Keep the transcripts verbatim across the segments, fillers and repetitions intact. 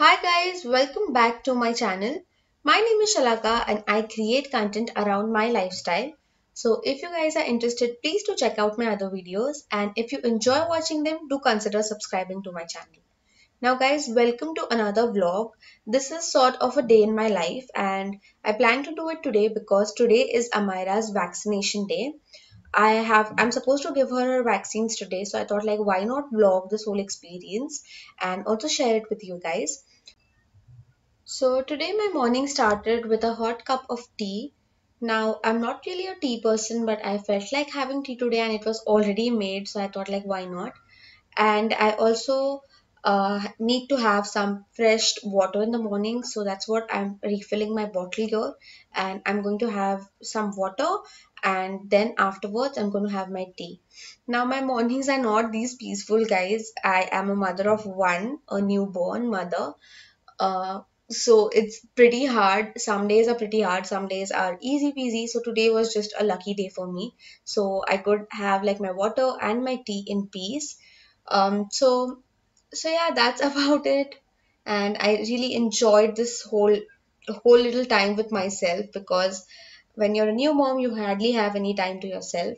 Hi guys, welcome back to my channel. My name is Shalaka and I create content around my lifestyle. So if you guys are interested, please do check out my other videos, and if you enjoy watching them, do consider subscribing to my channel. Now guys, welcome to another vlog. This is sort of a day in my life and I plan to do it today because today is Amira's vaccination day. I have I'm supposed to give her her vaccines today, so I thought like why not vlog this whole experience and also share it with you guys. So today my morning started with a hot cup of tea. Now I'm not really a tea person, but I felt like having tea today and it was already made, so I thought like why not? And I also uh, need to have some fresh water in the morning, so that's what I'm refilling my bottle here. And I'm going to have some water, and then afterwards I'm going to have my tea. Now my mornings are not these peaceful, guys. I am a mother of one, a newborn mother. uh, so it's pretty hard. Some days are pretty hard, some days are easy peasy. So today was just a lucky day for me. So I could have like my water and my tea in peace. Um, so so yeah, that's about it. And I really enjoyed this whole whole little time with myself because when you're a new mom, you hardly have any time to yourself.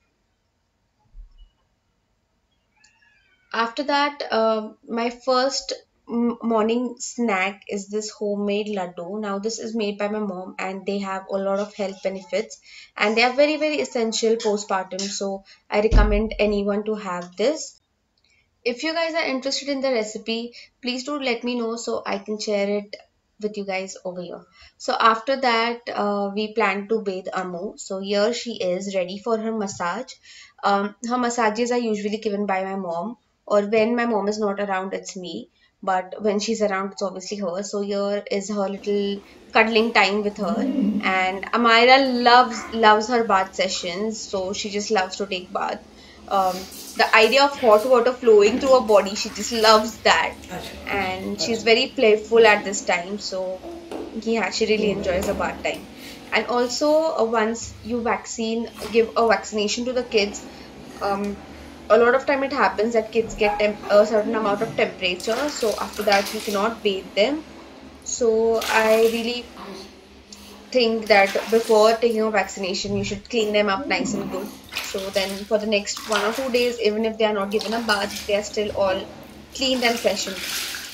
After that, um my first m- morning snack is this homemade laddu. Now, this is made by my mom, and they have a lot of health benefits, and they are very, very essential postpartum. So, I recommend anyone to have this. If you guys are interested in the recipe, please do let me know so I can share it with you guys over here. So after that, uh, we plan to bathe Amu. So here she is ready for her massage. Um, her massages are usually given by my mom, or when my mom is not around, it's me. But when she's around, it's obviously her. So here is her little cuddling time with her. And Amira loves loves her bath sessions, so she just loves to take bath. Um, the idea of hot water flowing through her body, she just loves that. And she's very playful at this time, so yeah, she really enjoys her bath time. And also, uh, once you vaccine give a vaccination to the kids, um a lot of time it happens that kids get temp- a certain amount of temperature, so after that you cannot bathe them. So I really think that before taking a vaccination, you should clean them up nice and good. So then for the next one or two days, even if they are not given a bath, they are still all cleaned and freshened.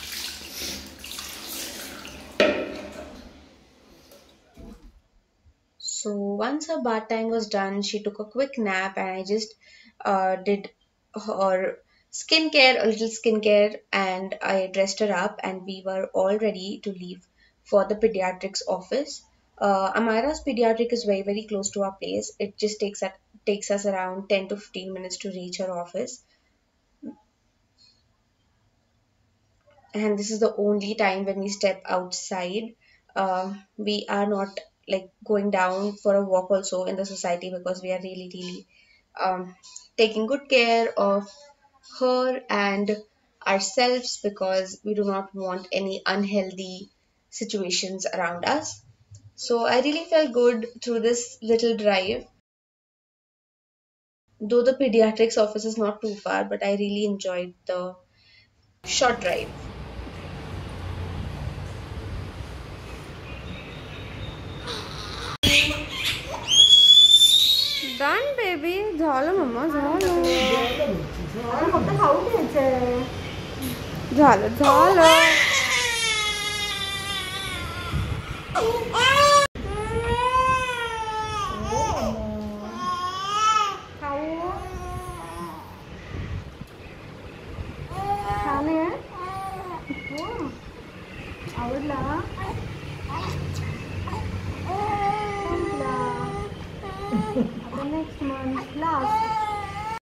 So once her bath time was done, she took a quick nap, and I just uh, did her skincare, a little skincare, and I dressed her up, and we were all ready to leave for the pediatrics office. Uh, Amira's pediatric is very, very close to our place. It just takes at, takes us around ten to fifteen minutes to reach her office. And this is the only time when we step outside. Um, we are not like going down for a walk also in the society because we are really, really um, taking good care of her and ourselves because we do not want any unhealthy situations around us. So I really felt good through this little drive. Though the pediatrics office is not too far, but I really enjoyed the short drive. Done, baby. झालं मम्मा झालं झालं झालं छान आहे हो आवडला संपला आता next month last.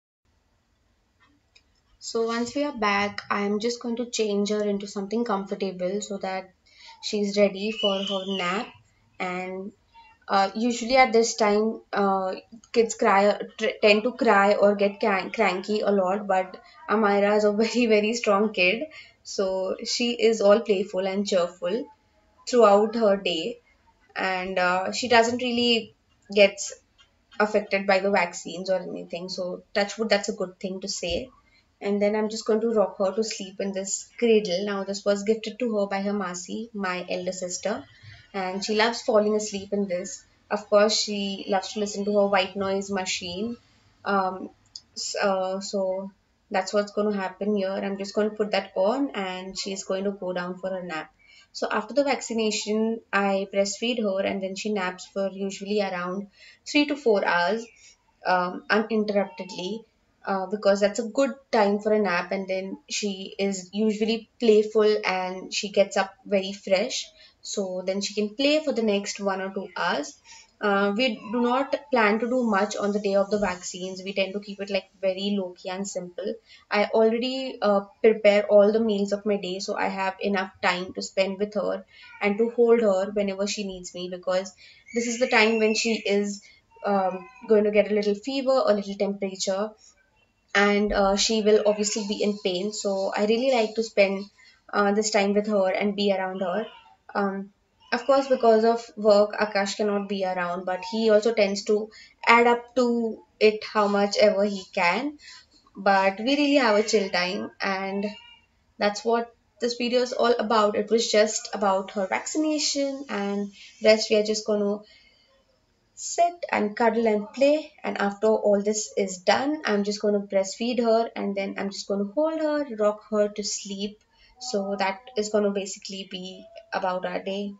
So once we are back, I am just going to change her into something comfortable so that she's ready for her nap. And uh, usually at this time, uh, kids cry, tr- tend to cry or get crank- cranky a lot. But Amira is a very, very strong kid, so she is all playful and cheerful throughout her day, and uh, she doesn't really gets affected by the vaccines or anything. So touch wood, that's a good thing to say. and then I'm just going to rock her to sleep in this cradle. Now, this was gifted to her by her Masi, my elder sister, and she loves falling asleep in this. Of course, she loves to listen to her white noise machine. Um, s- uh, so that's what's going to happen here. I'm just going to put that on, and she's going to go down for her nap. So after the vaccination, I breastfeed her, and then she naps for usually around three to four hours um, uninterruptedly, uh, because that's a good time for a nap, and then she is usually playful and she gets up very fresh, so then she can play for the next one or two hours. Uh, we do not plan to do much on the day of the vaccines. We tend to keep it like very low key and simple. I already uh, prepare all the meals of my day, so I have enough time to spend with her and to hold her whenever she needs me, because this is the time when she is um, going to get a little fever or little temperature, and uh, she will obviously be in pain. So I really like to spend uh, this time with her and be around her. Um, of course, because of work, Akash cannot be around, but he also tends to add up to it how much ever he can. But we really have a chill time, and that's what this video is all about. It was just about her vaccination, and rest we are just going to sit and cuddle and play. And after all this is done, I'm just going to breastfeed her, and then I'm just going to hold her, rock her to sleep. So that is going to basically be about our day.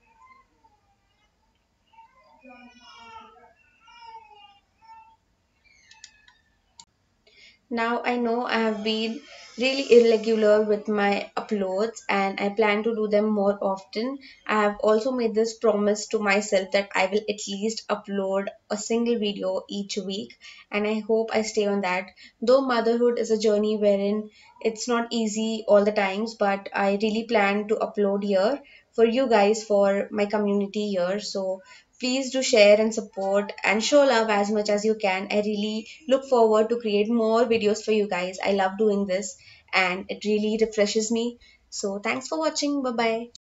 Now I know I have been really irregular with my uploads, and I plan to do them more often. I have also made this promise to myself that I will at least upload a single video each week, and I hope I stay on that. Though motherhood is a journey wherein it's not easy all the times, but I really plan to upload here for you guys, for my community here. So please do share and support and show love as much as you can. I really look forward to create more videos for you guys. I love doing this and it really refreshes me. So thanks for watching. Bye bye.